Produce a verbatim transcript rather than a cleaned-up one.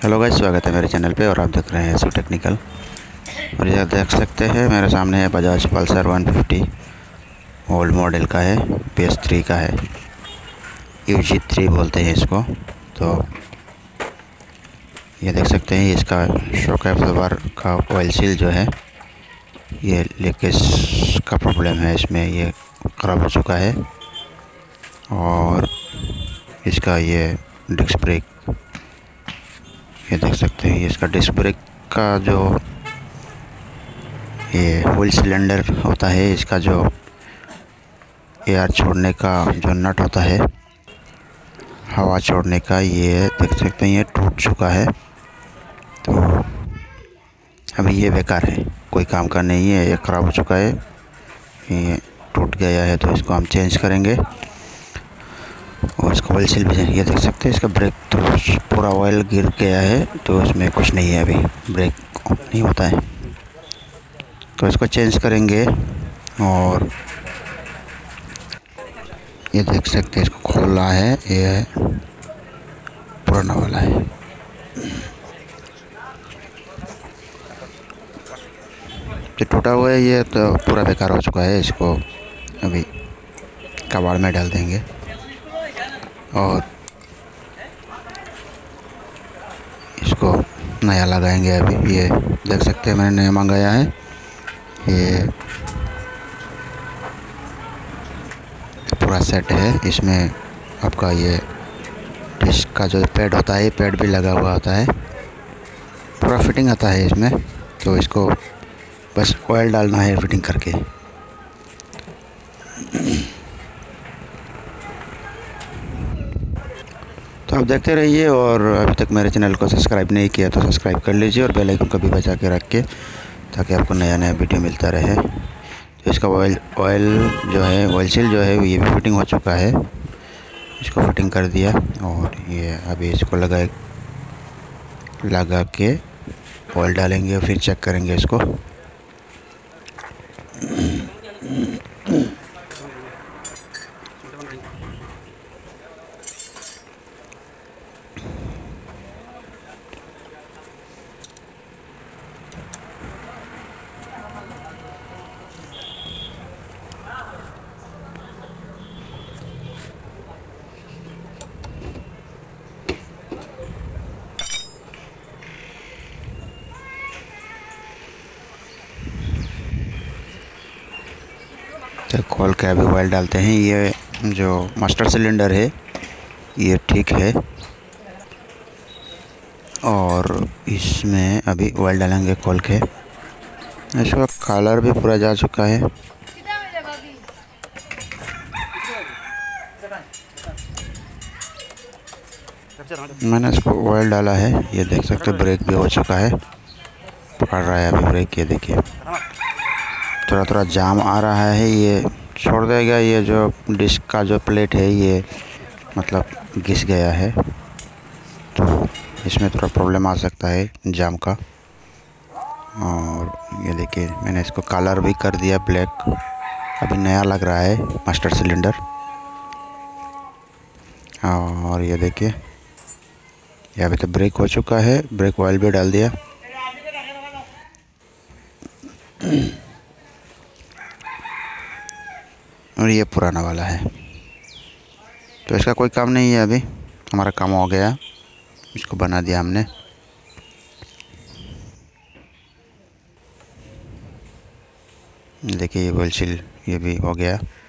Hello guys, स्वागत है मेरे चैनल पे और आप देख रहे हैं एसो टेक्निकल। और ये देख सकते हैं मेरे सामने है Bajaj Pulsar one fifty old model का है, पी एस थ्री का है, यू जी थ्री बोलते हैं इसको। तो ये देख सकते हैं इसका शॉक एब्जॉर्बर का ऑयल सील जो है ये लीकेज का प्रॉब्लम है, इसमें ये ख़राब हो चुका है। और इसका ये डिस्क ब्रेक, ये देख सकते हैं इसका डिस्क ब्रेक का जो ये व्हील सिलेंडर होता है, इसका जो एयर छोड़ने का जो नट होता है, हवा छोड़ने का, ये देख सकते हैं ये टूट चुका है। तो अभी ये बेकार है, कोई काम का नहीं है, ये ख़राब हो चुका है, ये टूट गया है। तो इसको हम चेंज करेंगे और इसका ऑयल सील भी, ये देख सकते हैं इसका ब्रेक तो पूरा ऑयल गिर गया है, तो इसमें कुछ नहीं है, अभी ब्रेक नहीं होता है। तो इसको चेंज करेंगे और ये देख सकते हैं इसको खोलना है, ये पुराना वाला है। जो टूटा हुआ है ये तो पूरा बेकार हो चुका है, इसको अभी कबाड़ में डाल देंगे और इसको नया लगाएंगे। अभी ये देख सकते हैं मैंने नया मंगाया है, ये पूरा सेट है। इसमें आपका ये डिस्क का जो पैड होता है, पैड भी लगा हुआ होता है, पूरा फिटिंग आता है इसमें। तो इसको बस ऑयल डालना है फिटिंग करके। तो आप देखते रहिए, और अभी तक मेरे चैनल को सब्सक्राइब नहीं किया तो सब्सक्राइब कर लीजिए और बेल आइकन को भी बजा के रख के, ताकि आपको नया नया वीडियो मिलता रहे। तो इसका ऑयल ऑयल जो है, ऑयल सील जो है ये भी फिटिंग हो चुका है, इसको फिटिंग कर दिया। और ये अभी इसको लगा लगा के ऑयल डालेंगे, फिर चेक करेंगे इसको। तो खोल के अभी ऑयल डालते हैं। ये जो मास्टर सिलेंडर है ये ठीक है, और इसमें अभी ऑयल डालेंगे खोल के। इसका कलर भी पूरा जा चुका है। मैंने इसको ऑयल डाला है, ये देख सकते हो ब्रेक भी हो चुका है, पकड़ रहा है अभी ब्रेक। ये देखिए थोड़ा थोड़ा जाम आ रहा है, ये छोड़ देगा। ये जो डिस्क का जो प्लेट है ये मतलब घिस गया है, तो इसमें थोड़ा प्रॉब्लम आ सकता है जाम का। और ये देखिए मैंने इसको कलर भी कर दिया ब्लैक, अभी नया लग रहा है मास्टर सिलेंडर। और ये देखिए ये अभी तो ब्रेक हो चुका है, ब्रेक ऑयल भी डाल दिया। और ये पुराना वाला है, तो इसका कोई काम नहीं है। अभी हमारा काम हो गया, इसको बना दिया हमने। देखिए ये ऑयल सील ये भी हो गया।